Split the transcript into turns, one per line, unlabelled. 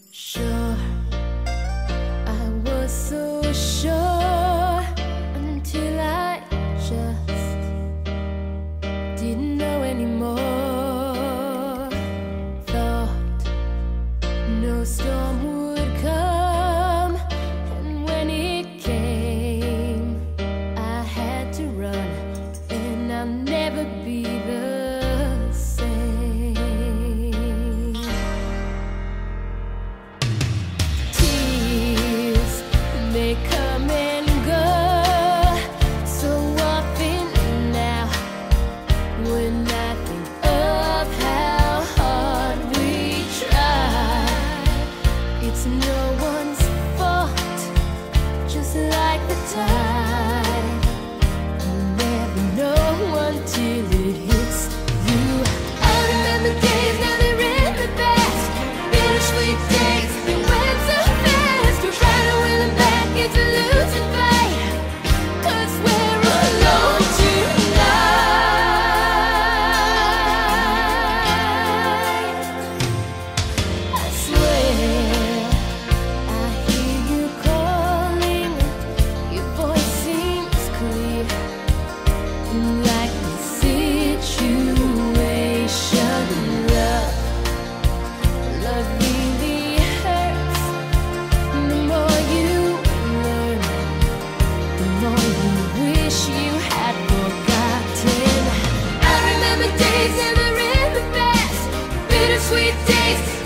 Sure, I was so sure until I just didn't know anymore. Thought no storm would come, and when it came, I had to run, and I'll never be the same. Tears, they come and go so often now. When I think of how hard we tried, it's no one's fault, just like the tide. You never know until it hits you. I remember days, now they're in the past, bittersweet days that went so fast. We're trying to win them back, it's a losing fight, 'cause we're alone tonight. I swear I hear you calling, your voice seems clear, like the situation. Love really hurts. The more you learn, the more you wish you had forgotten. I remember days and they're in the past, bittersweet days